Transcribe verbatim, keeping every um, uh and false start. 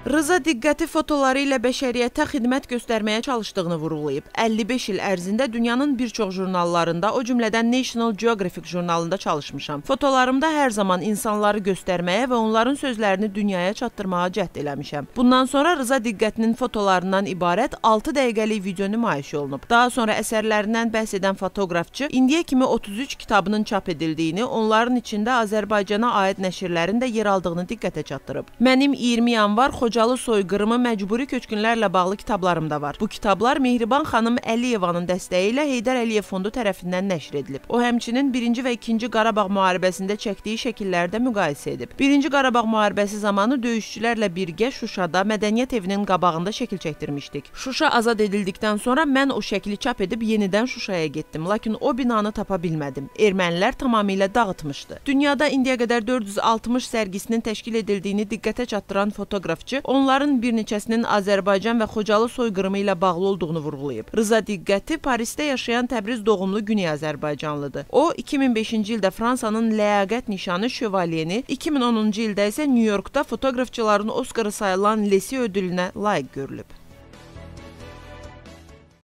Rıza Diqqəti fotoları ilə bəşəriyyətə xidmət göstərməyə çalışdığını vurğulayıb. əlli beş il ərzində dünyanın bir çox jurnallarında, o cümlədən National Geographic jurnalında çalışmışam. Fotolarımda hər zaman insanları göstərməyə və onların sözlərini dünyaya çatdırmağa cəhd eləmişəm. Bundan sonra Rıza Diqqətinin fotolarından ibarət altı dəqiqəlik video nümayiş olunub. Daha sonra əsərlərindən bəhs edən fotoqrafçı indiyə kimi otuz üç kitabının çap edildiyini, onların içində Azərbaycana aid nəşrlərin də yer aldığını diqqətə çatdırıb. Mənim iyirmi yanvar Xocalı soyqırımı məcburi köçkünlərlə bağlı kitablarım da var. Bu kitablar Mehriban xanım Əliyevanın dəstəyi ilə Heydər Əliyev fondu tərəfindən nəşr edilib. O həmçinin birinci və ikinci Qarabağ müharibəsində çəkdiyi şəkillərdə müqayisə edib. birinci Qarabağ müharibəsi zamanı döyüşçülərlə birgə Şuşada Mədəniyyət evinin qabağında şəkil çəkdirmişdik. Şuşa azad edildikdən sonra mən o şəkli çap edib yenidən Şuşaya getdim, lakin o binanı tapa bilmədim. Ermənilər tamamilə dağıtmışdı. Dünyada indiyə qədər dörd yüz altmış sərgisinin təşkil edildiyini diqqətə çatdıran fotoqrafçı onların bir neçəsinin Azərbaycan və Xocalı soyqırımı ilə bağlı olduğunu vurğulayıb. Rıza Diqqəti Parisdə yaşayan Təbriz doğumlu Güney Azərbaycanlıdır. O, iki min beşinci ildə Fransanın ləyaqət nişanı şövalyeni, iki min onuncu ildə isə New Yorkda fotoqrafçıların Oskarı sayılan Lesi ödülünə layiq görülüb.